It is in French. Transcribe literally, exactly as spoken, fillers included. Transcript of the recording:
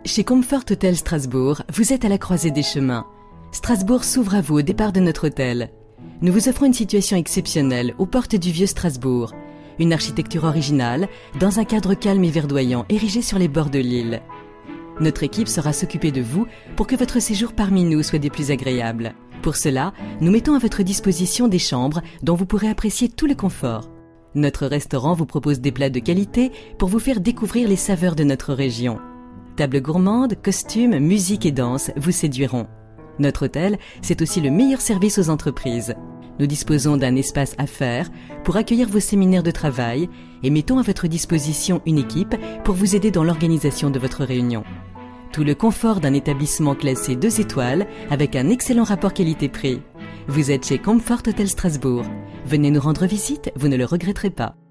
Chez Comfort Hôtel Strasbourg, vous êtes à la croisée des chemins. Strasbourg s'ouvre à vous au départ de notre hôtel. Nous vous offrons une situation exceptionnelle aux portes du vieux Strasbourg. Une architecture originale, dans un cadre calme et verdoyant érigé sur les bords de l'île. Notre équipe saura s'occuper de vous pour que votre séjour parmi nous soit des plus agréables. Pour cela, nous mettons à votre disposition des chambres dont vous pourrez apprécier tout le confort. Notre restaurant vous propose des plats de qualité pour vous faire découvrir les saveurs de notre région. Tables gourmandes, costumes, musique et danse vous séduiront. Notre hôtel, c'est aussi le meilleur service aux entreprises. Nous disposons d'un espace affaires pour accueillir vos séminaires de travail et mettons à votre disposition une équipe pour vous aider dans l'organisation de votre réunion. Tout le confort d'un établissement classé deux étoiles avec un excellent rapport qualité-prix. Vous êtes chez Comfort Hôtel Strasbourg. Venez nous rendre visite, vous ne le regretterez pas.